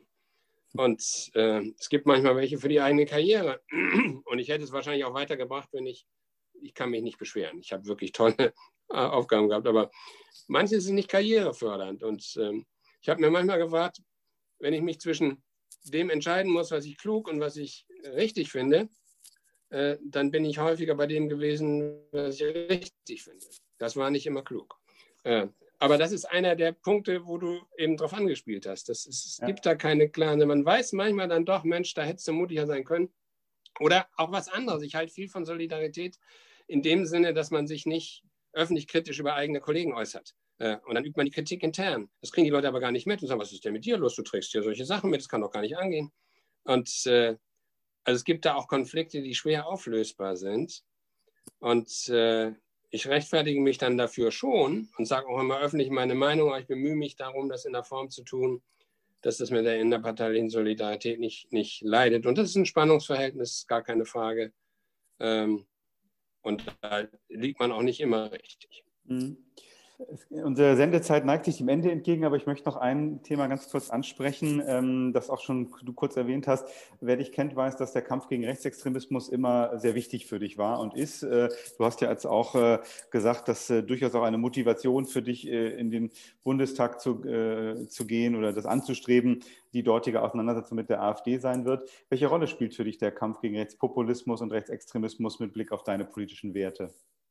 Und äh, es gibt manchmal welche für die eigene Karriere. Und ich hätte es wahrscheinlich auch weitergebracht, wenn ich, ich kann mich nicht beschweren. Ich habe wirklich tolle Aufgaben gehabt, aber manches ist nicht karrierefördernd. Und äh, ich habe mir manchmal gefragt, wenn ich mich zwischen dem entscheiden muss, was ich klug und was ich richtig finde, äh, dann bin ich häufiger bei dem gewesen, was ich richtig finde. Das war nicht immer klug. Äh, Aber das ist einer der Punkte, wo du eben drauf angespielt hast. Das ist, es ja. gibt da keine klare, man weiß manchmal dann doch, Mensch, da hättest du mutiger sein können. Oder auch was anderes. Ich halte viel von Solidarität in dem Sinne, dass man sich nicht öffentlich kritisch über eigene Kollegen äußert. Und dann übt man die Kritik intern. Das kriegen die Leute aber gar nicht mit und sagen, was ist denn mit dir los? Du trägst hier solche Sachen mit, das kann doch gar nicht angehen. Und äh, also es gibt da auch Konflikte, die schwer auflösbar sind. Und äh, ich rechtfertige mich dann dafür schon und sage auch immer öffentlich meine Meinung, aber ich bemühe mich darum, das in der Form zu tun, dass das mit der innerparteilichen Solidarität nicht, nicht leidet. Und das ist ein Spannungsverhältnis, gar keine Frage. Ähm, und da liegt man auch nicht immer richtig. Mhm. Unsere Sendezeit neigt sich dem Ende entgegen, aber ich möchte noch ein Thema ganz kurz ansprechen, das auch schon du kurz erwähnt hast. Wer dich kennt, weiß, dass der Kampf gegen Rechtsextremismus immer sehr wichtig für dich war und ist. Du hast ja jetzt auch gesagt, dass durchaus auch eine Motivation für dich, in den Bundestag zu, zu gehen oder das anzustreben, die dortige Auseinandersetzung mit der AfD sein wird. Welche Rolle spielt für dich der Kampf gegen Rechtspopulismus und Rechtsextremismus mit Blick auf deine politischen Werte?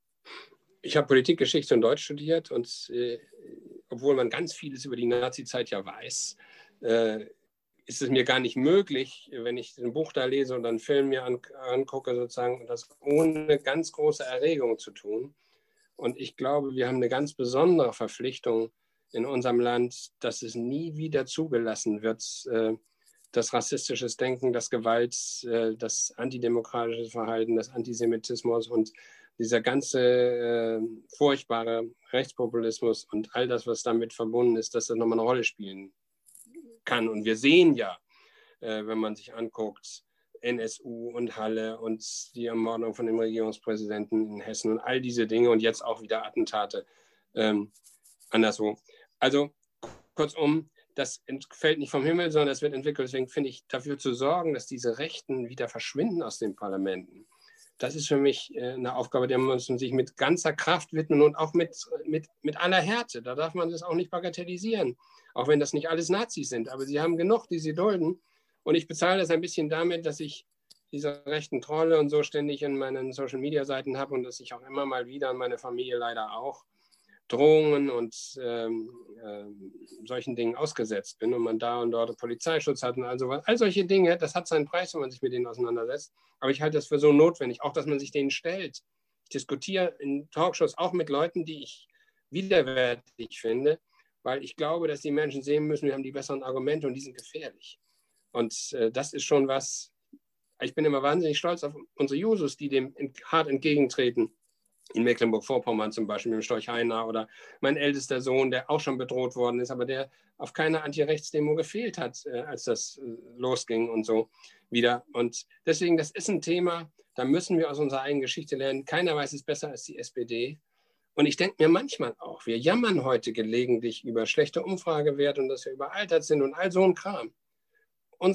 Ich habe Politikgeschichte und Deutsch studiert und äh, obwohl man ganz vieles über die Nazi-Zeit ja weiß, äh, ist es mir gar nicht möglich, wenn ich ein Buch da lese und einen Film mir an, angucke, sozusagen, das ohne ganz große Erregung zu tun. Und ich glaube, wir haben eine ganz besondere Verpflichtung in unserem Land, dass es nie wieder zugelassen wird, äh, dass rassistisches Denken, das Gewalt, äh, das antidemokratische Verhalten, das Antisemitismus und dieser ganze äh, furchtbare Rechtspopulismus und all das, was damit verbunden ist, dass das nochmal eine Rolle spielen kann. Und wir sehen ja, äh, wenn man sich anguckt, N S U und Halle und die Ermordung von dem Regierungspräsidenten in Hessen und all diese Dinge und jetzt auch wieder Attentate ähm, anderswo. Also kurzum, das fällt nicht vom Himmel, sondern es wird entwickelt. Deswegen finde ich, dafür zu sorgen, dass diese Rechten wieder verschwinden aus den Parlamenten. Das ist für mich eine Aufgabe, der man sich mit ganzer Kraft widmen und auch mit, mit, mit aller Härte. Da darf man das auch nicht bagatellisieren, auch wenn das nicht alles Nazis sind. Aber sie haben genug, die sie dulden. Und ich bezahle das ein bisschen damit, dass ich diese rechten Trolle und so ständig in meinen Social-Media-Seiten habe und dass ich auch immer mal wieder, und meine Familie leider auch, Drohungen und ähm, äh, solchen Dingen ausgesetzt bin und man da und dort Polizeischutz hat und also all solche Dinge, das hat seinen Preis, wenn man sich mit denen auseinandersetzt. Aber ich halte das für so notwendig, auch dass man sich denen stellt. Ich diskutiere in Talkshows auch mit Leuten, die ich widerwärtig finde, weil ich glaube, dass die Menschen sehen müssen, wir haben die besseren Argumente und die sind gefährlich. Und äh, das ist schon was, ich bin immer wahnsinnig stolz auf unsere Jusos, die dem hart entgegentreten. In Mecklenburg-Vorpommern zum Beispiel mit dem Storch Heiner oder mein ältester Sohn, der auch schon bedroht worden ist, aber der auf keiner Anti-Rechts-Demo gefehlt hat, äh, als das äh, losging und so wieder. Und deswegen, das ist ein Thema, da müssen wir aus unserer eigenen Geschichte lernen. Keiner weiß es besser als die S P D. Und ich denke mir manchmal auch, wir jammern heute gelegentlich über schlechte Umfragewerte und dass wir überaltert sind und all so ein Kram. Unsere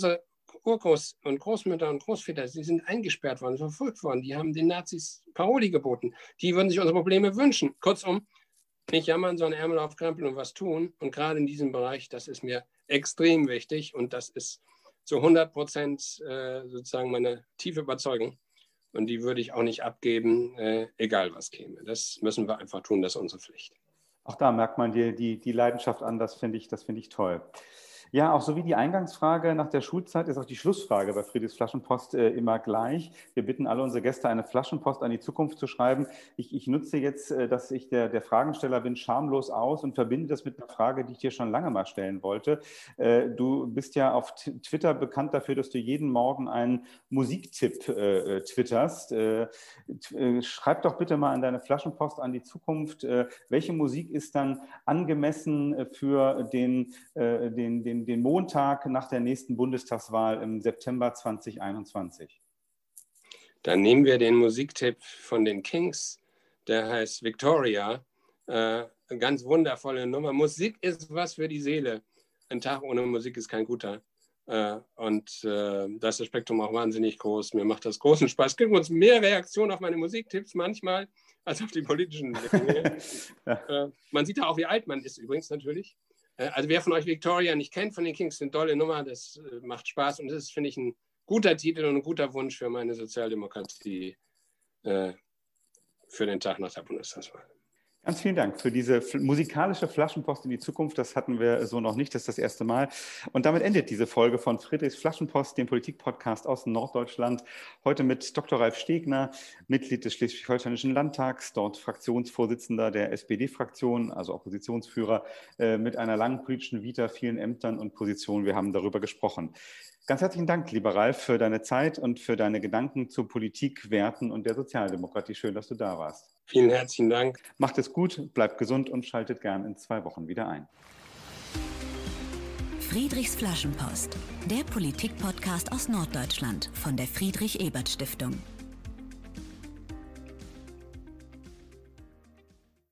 Urgroß- und Großmütter und Großväter, die sind eingesperrt worden, verfolgt worden, die haben den Nazis Paroli geboten. Die würden sich unsere Probleme wünschen. Kurzum, nicht jammern, sondern Ärmel aufkrempeln und was tun. Und gerade in diesem Bereich, das ist mir extrem wichtig und das ist zu hundert Prozent äh, sozusagen meine tiefe Überzeugung. Und die würde ich auch nicht abgeben, äh, egal was käme. Das müssen wir einfach tun, das ist unsere Pflicht. Auch da merkt man dir die, die Leidenschaft an, das finde ich, das finde ich toll. Ja, auch so wie die Eingangsfrage nach der Schulzeit ist auch die Schlussfrage bei Friedrichs Flaschenpost äh, immer gleich. Wir bitten alle unsere Gäste, eine Flaschenpost an die Zukunft zu schreiben. Ich, ich nutze jetzt, äh, dass ich der, der Fragensteller bin, schamlos aus und verbinde das mit einer Frage, die ich dir schon lange mal stellen wollte. Äh, du bist ja auf Twitter bekannt dafür, dass du jeden Morgen einen Musiktipp äh, twitterst. Äh, äh, schreib doch bitte mal an deine Flaschenpost an die Zukunft. Äh, welche Musik ist dann angemessen für den, äh, den, den den Montag nach der nächsten Bundestagswahl im September zwanzig einundzwanzig? Dann nehmen wir den Musiktipp von den Kings, der heißt Victoria. Äh, eine ganz wundervolle Nummer. Musik ist was für die Seele. Ein Tag ohne Musik ist kein guter. Äh, und äh, da ist das Spektrum auch wahnsinnig groß. Mir macht das großen Spaß. Es gibt uns mehr Reaktionen auf meine Musiktipps manchmal als auf die politischen Dinge. Ja. Äh, man sieht da auch, wie alt man ist übrigens natürlich. Also wer von euch Victoria nicht kennt von den Kings, eine tolle Nummer, das macht Spaß und das ist, finde ich, ein guter Titel und ein guter Wunsch für meine Sozialdemokratie äh, für den Tag nach der Bundestagswahl. Ganz vielen Dank für diese musikalische Flaschenpost in die Zukunft. Das hatten wir so noch nicht, das ist das erste Mal. Und damit endet diese Folge von Friedrichs Flaschenpost, dem Politik-Podcast aus Norddeutschland. Heute mit Doktor Ralf Stegner, Mitglied des Schleswig-Holsteinischen Landtags, dort Fraktionsvorsitzender der S P D-Fraktion, also Oppositionsführer, äh, mit einer langen politischen Vita, vielen Ämtern und Positionen. Wir haben darüber gesprochen. Ganz herzlichen Dank, lieber Ralf, für deine Zeit und für deine Gedanken zu Politik, Werten und der Sozialdemokratie. Schön, dass du da warst. Vielen herzlichen Dank. Macht es gut, bleibt gesund und schaltet gern in zwei Wochen wieder ein. Friedrichs Flaschenpost, der Politik-Podcast aus Norddeutschland von der Friedrich-Ebert-Stiftung.